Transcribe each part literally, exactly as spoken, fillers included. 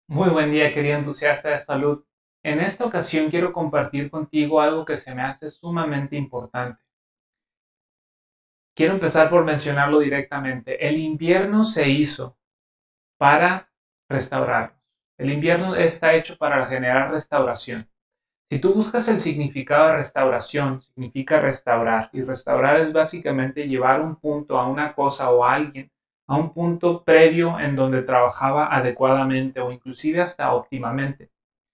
Muy buen día, querido entusiasta de salud. En esta ocasión quiero compartir contigo algo que se me hace sumamente importante. Quiero empezar por mencionarlo directamente. El invierno se hizo para restaurarnos. El invierno está hecho para generar restauración. Si tú buscas el significado de restauración, significa restaurar. Y restaurar es básicamente llevar un punto a una cosa o a alguien a un punto previo en donde trabajaba adecuadamente o inclusive hasta óptimamente.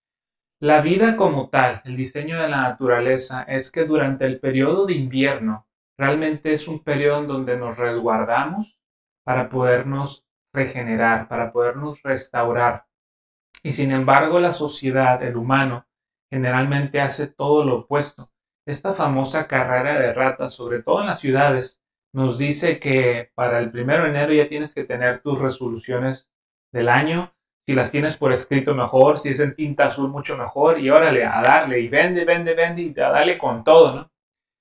La vida como tal, el diseño de la naturaleza, es que durante el periodo de invierno realmente es un periodo en donde nos resguardamos para podernos regenerar, para podernos restaurar. Y sin embargo, la sociedad, el humano, generalmente hace todo lo opuesto. Esta famosa carrera de ratas, sobre todo en las ciudades, nos dice que para el primero de enero ya tienes que tener tus resoluciones del año. Si las tienes por escrito, mejor. Si es en tinta azul, mucho mejor. Y órale, a darle. Y vende, vende, vende. Y a darle con todo, ¿no?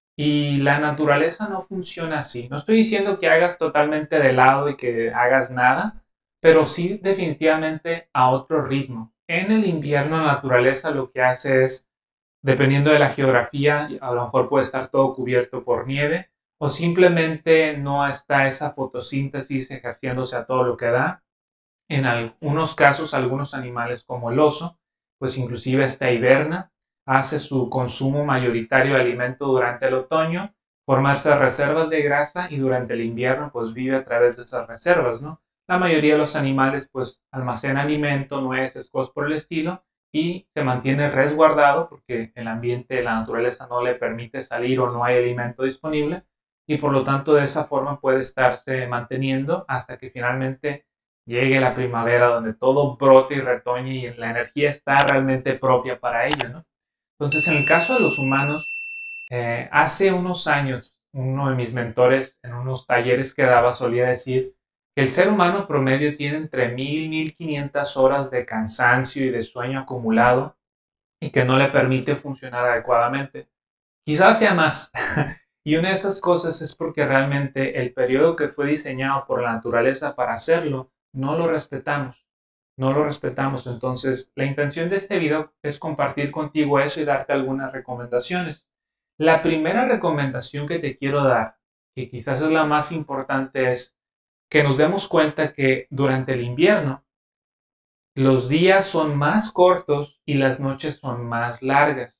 Y la naturaleza no funciona así. No estoy diciendo que hagas totalmente de lado y que hagas nada, pero sí definitivamente a otro ritmo. En el invierno la naturaleza lo que hace es, dependiendo de la geografía, a lo mejor puede estar todo cubierto por nieve o simplemente no está esa fotosíntesis ejerciéndose a todo lo que da. En algunos casos, algunos animales como el oso, pues inclusive hasta hiberna, hace su consumo mayoritario de alimento durante el otoño, formarse reservas de grasa y durante el invierno pues vive a través de esas reservas, ¿no? La mayoría de los animales pues almacena alimento, nueces, cosas por el estilo y se mantiene resguardado porque el ambiente, la naturaleza no le permite salir o no hay alimento disponible y por lo tanto de esa forma puede estarse manteniendo hasta que finalmente llegue la primavera donde todo brote y retoñe y la energía está realmente propia para ello, ¿no? Entonces, en el caso de los humanos, eh, hace unos años, uno de mis mentores en unos talleres que daba solía decir que el ser humano promedio tiene entre mil y mil quinientas horas de cansancio y de sueño acumulado y que no le permite funcionar adecuadamente. Quizás sea más. Y una de esas cosas es porque realmente el periodo que fue diseñado por la naturaleza para hacerlo, no lo respetamos. No lo respetamos. Entonces, la intención de este video es compartir contigo eso y darte algunas recomendaciones. La primera recomendación que te quiero dar, que quizás es la más importante, es que nos demos cuenta que durante el invierno los días son más cortos y las noches son más largas.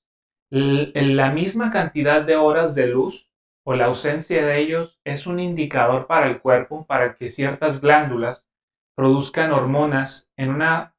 La misma cantidad de horas de luz o la ausencia de ellos es un indicador para el cuerpo para que ciertas glándulas produzcan hormonas en una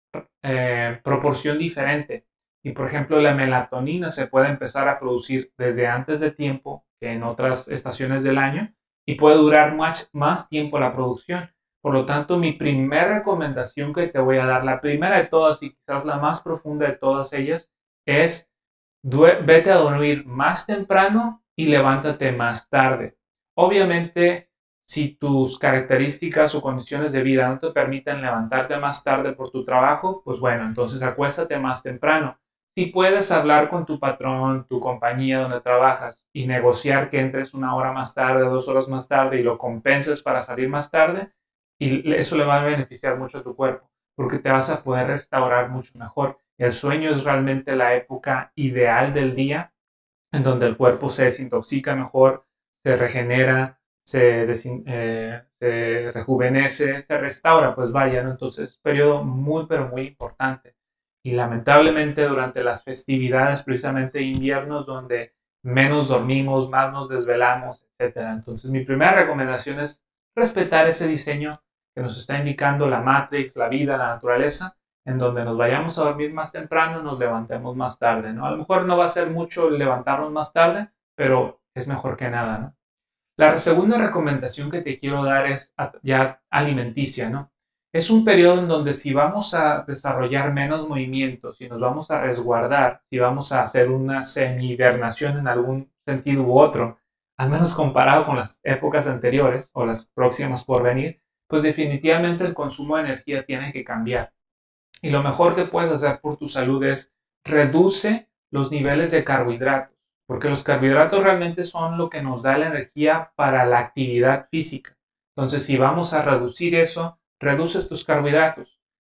eh, proporción diferente. Y por ejemplo, la melatonina se puede empezar a producir desde antes de tiempo que en otras estaciones del año y puede durar más, más tiempo la producción. Por lo tanto, mi primera recomendación que te voy a dar, la primera de todas y quizás la más profunda de todas ellas, es vete a dormir más temprano y levántate más tarde. Obviamente, si tus características o condiciones de vida no te permiten levantarte más tarde por tu trabajo, pues bueno, entonces acuéstate más temprano. Si puedes hablar con tu patrón, tu compañía donde trabajas y negociar que entres una hora más tarde, dos horas más tarde y lo compenses para salir más tarde, y eso le va a beneficiar mucho a tu cuerpo porque te vas a poder restaurar mucho mejor. El sueño es realmente la época ideal del día en donde el cuerpo se desintoxica mejor, se regenera, se, desin, eh, se rejuvenece, se restaura, pues vaya, ¿no? Entonces es un periodo muy, pero muy importante. Y lamentablemente durante las festividades, precisamente de inviernos, donde menos dormimos, más nos desvelamos, etcétera. Entonces mi primera recomendación es respetar ese diseño que nos está indicando la Matrix, la vida, la naturaleza, en donde nos vayamos a dormir más temprano, nos levantemos más tarde, ¿no? A lo mejor no va a ser mucho levantarnos más tarde, pero es mejor que nada, ¿no? La segunda recomendación que te quiero dar es ya alimenticia, ¿no? Es un periodo en donde si vamos a desarrollar menos movimientos, si nos vamos a resguardar, si vamos a hacer una semi-hibernación en algún sentido u otro, al menos comparado con las épocas anteriores o las próximas por venir, pues definitivamente el consumo de energía tiene que cambiar. Y lo mejor que puedes hacer por tu salud es reduce los niveles de carbohidratos, porque los carbohidratos realmente son lo que nos da la energía para la actividad física. Entonces, si vamos a reducir eso, reduces tus carbohidratos.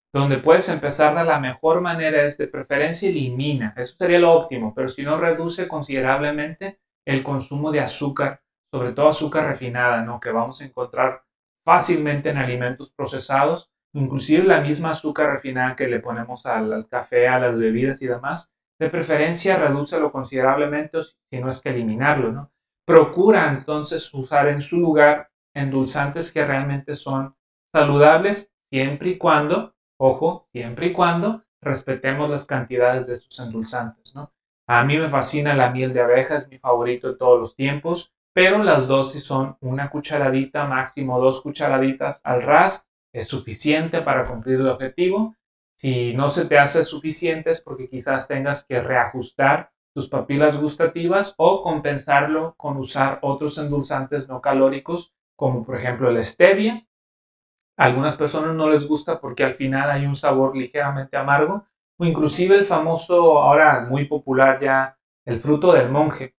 donde puedes empezar de la mejor manera es de preferencia elimina, eso sería lo óptimo, pero si no reduce considerablemente el consumo de azúcar, sobre todo azúcar refinada, ¿no? Que vamos a encontrar fácilmente en alimentos procesados, inclusive la misma azúcar refinada que le ponemos al, al café, a las bebidas y demás. De preferencia, redúcelo considerablemente, si no es que eliminarlo, ¿no? Procura entonces usar en su lugar endulzantes que realmente son saludables, siempre y cuando, ojo, siempre y cuando respetemos las cantidades de estos endulzantes, ¿no? A mí me fascina la miel de abeja, es mi favorito de todos los tiempos, pero las dosis son una cucharadita, máximo dos cucharaditas al ras, es suficiente para cumplir el objetivo. Si no se te hace suficiente es porque quizás tengas que reajustar tus papilas gustativas o compensarlo con usar otros endulzantes no calóricos, como por ejemplo la stevia. A algunas personas no les gusta porque al final hay un sabor ligeramente amargo, o inclusive el famoso, ahora muy popular ya, el fruto del monje.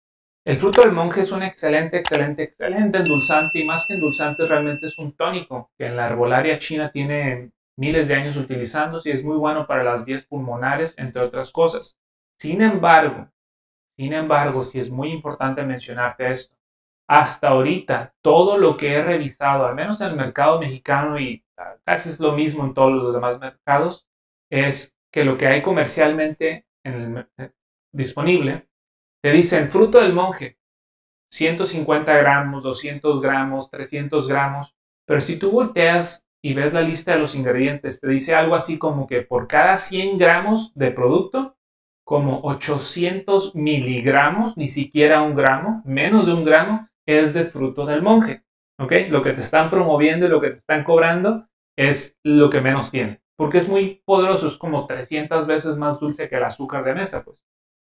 El fruto del monje es un excelente, excelente, excelente endulzante, y más que endulzante realmente es un tónico que en la herbolaria china tiene miles de años utilizándose y es muy bueno para las vías pulmonares, entre otras cosas. Sin embargo, sin embargo, sí es muy importante mencionarte esto. Hasta ahorita, todo lo que he revisado, al menos en el mercado mexicano y casi es lo mismo en todos los demás mercados, es que lo que hay comercialmente en el, eh, disponible, te dicen fruto del monje, ciento cincuenta gramos, doscientos gramos, trescientos gramos, pero si tú volteas y ves la lista de los ingredientes, te dice algo así como que por cada cien gramos de producto, como ochocientos miligramos, ni siquiera un gramo, menos de un gramo, es de fruto del monje. ¿Ok? Lo que te están promoviendo y lo que te están cobrando es lo que menos tiene, porque es muy poderoso, es como trescientas veces más dulce que el azúcar de mesa, pues.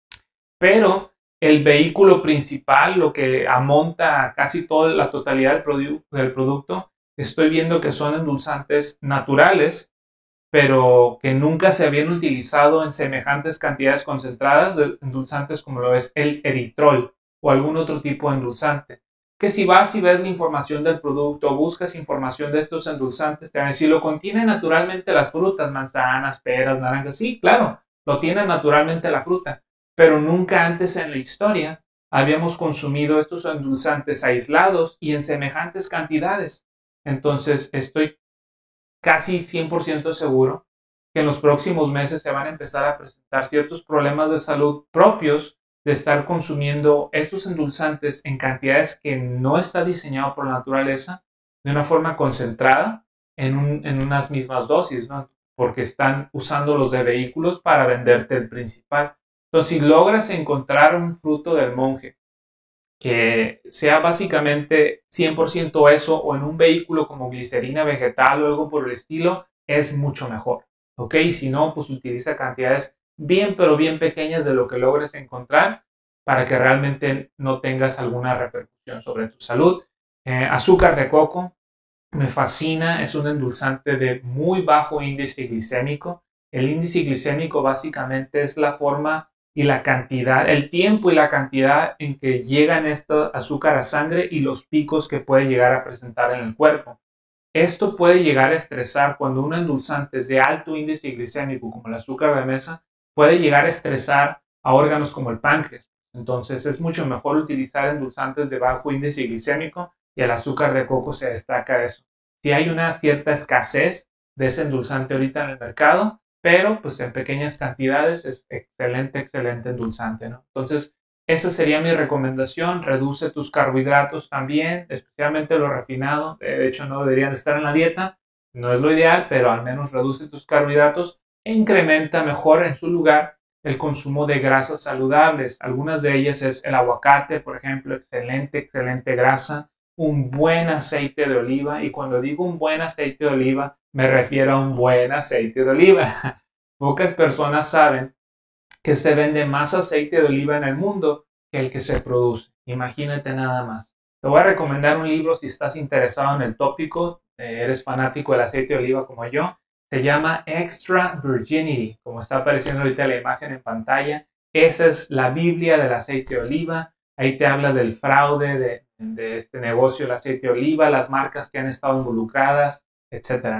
Pero el vehículo principal, lo que amonta casi toda la totalidad del, produ del producto, estoy viendo que son endulzantes naturales, pero que nunca se habían utilizado en semejantes cantidades concentradas de endulzantes como lo es el eritrol o algún otro tipo de endulzante. Que si vas y ves la información del producto, buscas información de estos endulzantes, te van a decir, lo contiene naturalmente las frutas, manzanas, peras, naranjas. Sí, claro, lo tiene naturalmente la fruta, pero nunca antes en la historia habíamos consumido estos endulzantes aislados y en semejantes cantidades. Entonces, estoy casi cien por ciento seguro que en los próximos meses se van a empezar a presentar ciertos problemas de salud propios de estar consumiendo estos endulzantes en cantidades que no está diseñado por la naturaleza de una forma concentrada en, un, en unas mismas dosis, ¿no? Porque están usando los de vehículos para venderte el principal. Entonces, si logras encontrar un fruto del monje que sea básicamente cien por ciento eso o en un vehículo como glicerina vegetal o algo por el estilo, es mucho mejor. ¿Ok? Si no, pues utiliza cantidades bien, pero bien pequeñas de lo que logres encontrar para que realmente no tengas alguna repercusión sobre tu salud. Eh, azúcar de coco, me fascina, es un endulzante de muy bajo índice glicémico. El índice glicémico básicamente es la forma y la cantidad, el tiempo y la cantidad en que llegan este azúcar a sangre y los picos que puede llegar a presentar en el cuerpo. Esto puede llegar a estresar cuando un endulzante es de alto índice glicémico, como el azúcar de mesa, puede llegar a estresar a órganos como el páncreas. Entonces es mucho mejor utilizar endulzantes de bajo índice glicémico y el azúcar de coco se destaca de eso. Si hay una cierta escasez de ese endulzante ahorita en el mercado, pero pues en pequeñas cantidades es excelente, excelente endulzante, ¿no? Entonces, esa sería mi recomendación. Reduce tus carbohidratos también, especialmente lo refinado. De hecho, no deberían estar en la dieta. No es lo ideal, pero al menos reduce tus carbohidratos e incrementa mejor en su lugar el consumo de grasas saludables. Algunas de ellas es el aguacate, por ejemplo, excelente, excelente grasa. Un buen aceite de oliva, y cuando digo un buen aceite de oliva, me refiero a un buen aceite de oliva. Pocas personas saben que se vende más aceite de oliva en el mundo que el que se produce. Imagínate nada más. Te voy a recomendar un libro si estás interesado en el tópico, eh, eres fanático del aceite de oliva como yo. Se llama Extra Virginity, como está apareciendo ahorita la imagen en pantalla. Esa es la Biblia del aceite de oliva. Ahí te habla del fraude de, de este negocio, el aceite de oliva, las marcas que han estado involucradas, etcétera, ¿no?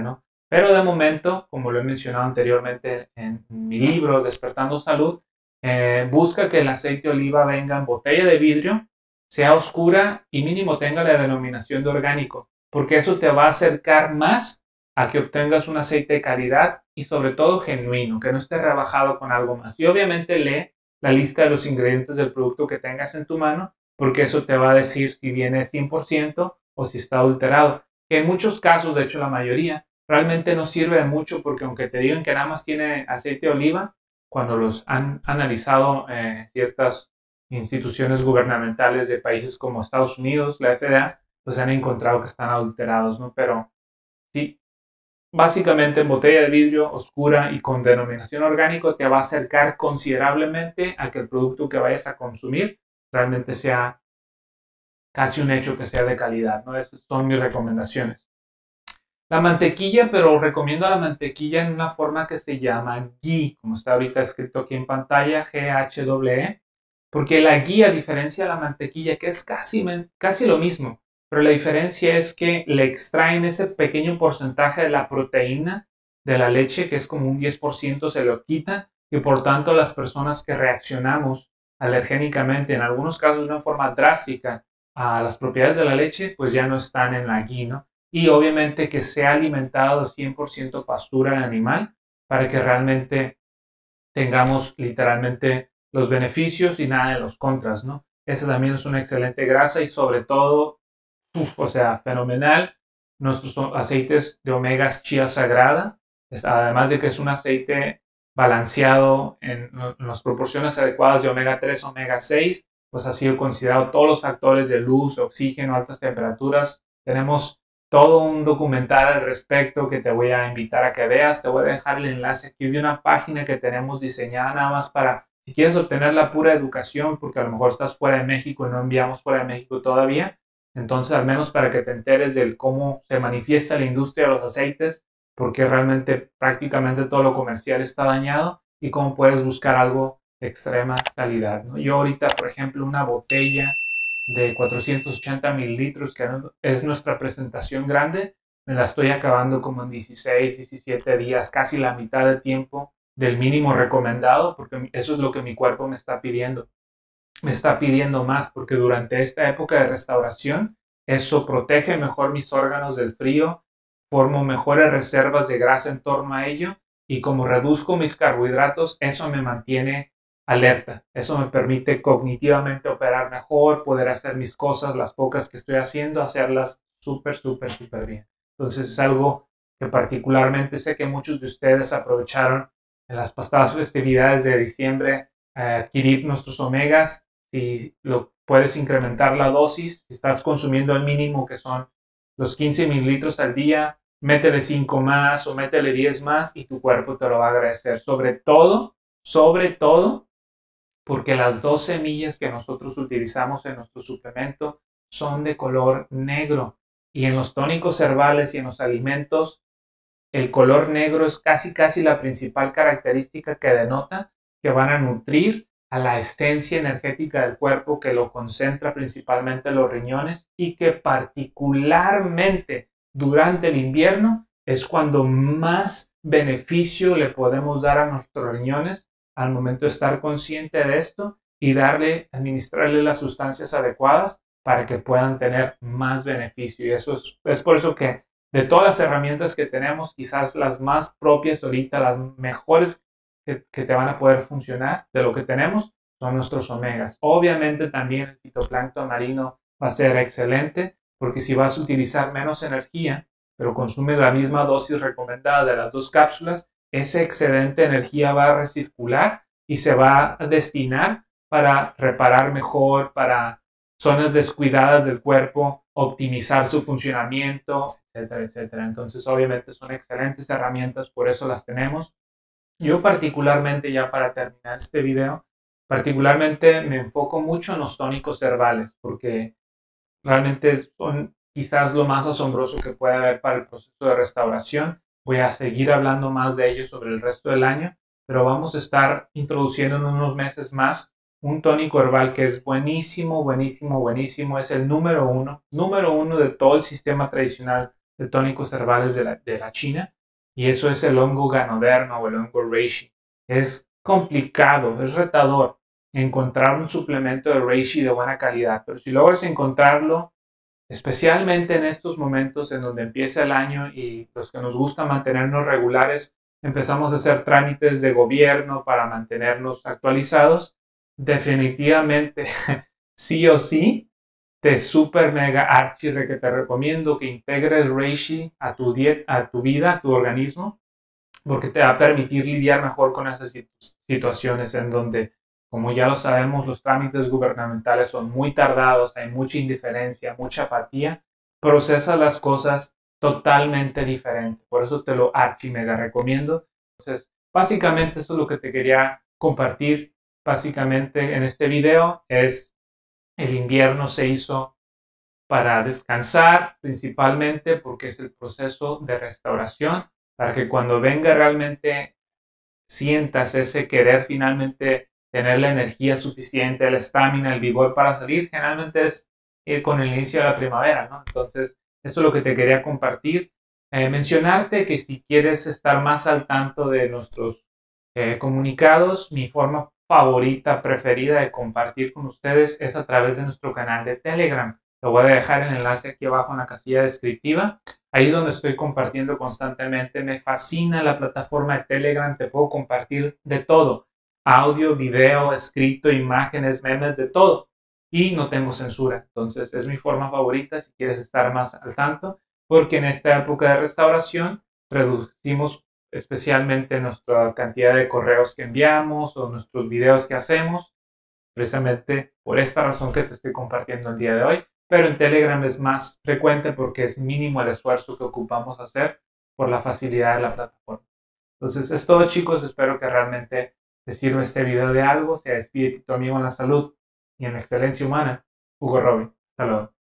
Pero de momento, como lo he mencionado anteriormente en mi libro Despertando Salud, eh, busca que el aceite de oliva venga en botella de vidrio, sea oscura y mínimo tenga la denominación de orgánico, porque eso te va a acercar más a que obtengas un aceite de calidad y sobre todo genuino, que no esté rebajado con algo más. Y obviamente lee la lista de los ingredientes del producto que tengas en tu mano, porque eso te va a decir si viene cien por ciento o si está adulterado. Que en muchos casos, de hecho la mayoría, realmente no sirve de mucho porque aunque te digan que nada más tiene aceite de oliva, cuando los han analizado eh, ciertas instituciones gubernamentales de países como Estados Unidos, la F D A, pues han encontrado que están adulterados, ¿no? Pero sí, básicamente en botella de vidrio oscura y con denominación orgánico te va a acercar considerablemente a que el producto que vayas a consumir realmente sea casi un hecho que sea de calidad, ¿no? Esas son mis recomendaciones. La mantequilla, pero recomiendo la mantequilla en una forma que se llama ghee, como está ahorita escrito aquí en pantalla, G H E E, porque la ghee, a diferencia de la mantequilla, que es casi, casi lo mismo, pero la diferencia es que le extraen ese pequeño porcentaje de la proteína de la leche, que es como un diez por ciento, se lo quitan, y por tanto las personas que reaccionamos alergénicamente, en algunos casos de una forma drástica, a las propiedades de la leche, pues ya no están en la ghee, ¿no? Y obviamente que sea alimentado cien por ciento pastura animal para que realmente tengamos literalmente los beneficios y nada de los contras, ¿no? Esa también es una excelente grasa y sobre todo, uf, o sea, fenomenal, nuestros aceites de omegas chía sagrada, además de que es un aceite balanceado en, en las proporciones adecuadas de omega tres, omega seis, pues ha sido considerado todos los factores de luz, oxígeno, altas temperaturas. Tenemos todo un documental al respecto que te voy a invitar a que veas. Te voy a dejar el enlace aquí de una página que tenemos diseñada nada más para, si quieres obtener la pura educación, porque a lo mejor estás fuera de México y no enviamos fuera de México todavía. Entonces, al menos para que te enteres de cómo se manifiesta la industria de los aceites, porque realmente prácticamente todo lo comercial está dañado y cómo puedes buscar algo de extrema calidad, ¿no? Yo ahorita, por ejemplo, una botella de cuatrocientos ochenta mililitros, que es nuestra presentación grande, me la estoy acabando como en dieciséis, diecisiete días, casi la mitad de tiempo del mínimo recomendado, porque eso es lo que mi cuerpo me está pidiendo. Me está pidiendo más porque durante esta época de restauración, eso protege mejor mis órganos del frío, formo mejores reservas de grasa en torno a ello y como reduzco mis carbohidratos, eso me mantiene alerta. Eso me permite cognitivamente operar mejor, poder hacer mis cosas, las pocas que estoy haciendo, hacerlas súper, súper, súper bien. Entonces es algo que particularmente sé que muchos de ustedes aprovecharon en las pasadas festividades de diciembre a adquirir nuestros omegas. Si lo puedes incrementar la dosis, si estás consumiendo el mínimo que son los quince mililitros al día, métele cinco más o métele diez más y tu cuerpo te lo va a agradecer. Sobre todo, sobre todo, porque las dos semillas que nosotros utilizamos en nuestro suplemento son de color negro y en los tónicos herbales y en los alimentos el color negro es casi casi la principal característica que denota que van a nutrir a la esencia energética del cuerpo que lo concentra principalmente en los riñones y que particularmente durante el invierno es cuando más beneficio le podemos dar a nuestros riñones al momento de estar consciente de esto y darle, administrarle las sustancias adecuadas para que puedan tener más beneficio. Y eso es, es por eso que de todas las herramientas que tenemos, quizás las más propias ahorita, las mejores que, que te van a poder funcionar de lo que tenemos, son nuestros omegas. Obviamente también el fitoplancton marino va a ser excelente, porque si vas a utilizar menos energía, pero consumes la misma dosis recomendada de las dos cápsulas, ese excedente de energía va a recircular y se va a destinar para reparar mejor, para zonas descuidadas del cuerpo, optimizar su funcionamiento, etcétera, etcétera. Entonces, obviamente son excelentes herramientas, por eso las tenemos. Yo particularmente, ya para terminar este video, particularmente me enfoco mucho en los tónicos herbales, porque realmente son quizás lo más asombroso que puede haber para el proceso de restauración. Voy a seguir hablando más de ellos sobre el resto del año, pero vamos a estar introduciendo en unos meses más un tónico herbal que es buenísimo, buenísimo, buenísimo. Es el número uno, número uno de todo el sistema tradicional de tónicos herbales de la, de la China. y eso es el hongo ganoderma o el hongo reishi. Es complicado, es retador encontrar un suplemento de reishi de buena calidad, pero si logras encontrarlo, especialmente en estos momentos en donde empieza el año y los que nos gusta mantenernos regulares, empezamos a hacer trámites de gobierno para mantenernos actualizados, definitivamente sí o sí, te super mega archi que te recomiendo que integres reishi a tu dieta, a tu vida, a tu organismo, porque te va a permitir lidiar mejor con esas situaciones en donde, como ya lo sabemos, los trámites gubernamentales son muy tardados, hay mucha indiferencia, mucha apatía, procesa las cosas totalmente diferente. Por eso te lo archi mega recomiendo. Entonces, básicamente eso es lo que te quería compartir. Básicamente en este video es el invierno se hizo para descansar principalmente porque es el proceso de restauración, para que cuando venga realmente sientas ese querer finalmente tener la energía suficiente, la estamina, el vigor para salir, generalmente es ir con el inicio de la primavera, ¿no? Entonces, esto es lo que te quería compartir. Eh, mencionarte que si quieres estar más al tanto de nuestros eh, comunicados, mi forma favorita, preferida de compartir con ustedes es a través de nuestro canal de Telegram. Lo voy a dejar el enlace aquí abajo en la casilla descriptiva. Ahí es donde estoy compartiendo constantemente. Me fascina la plataforma de Telegram. Te puedo compartir de todo. Audio, video, escrito, imágenes, memes, de todo. Y no tengo censura. Entonces es mi forma favorita si quieres estar más al tanto. Porque en esta época de restauración reducimos especialmente nuestra cantidad de correos que enviamos o nuestros videos que hacemos. Precisamente por esta razón que te estoy compartiendo el día de hoy. Pero en Telegram es más frecuente porque es mínimo el esfuerzo que ocupamos hacer por la facilidad de la plataforma. Entonces es todo, chicos. Espero que realmente te sirva este video de algo. Se despide tu amigo en la salud y en la excelencia humana, Hugo Robin. Hasta luego.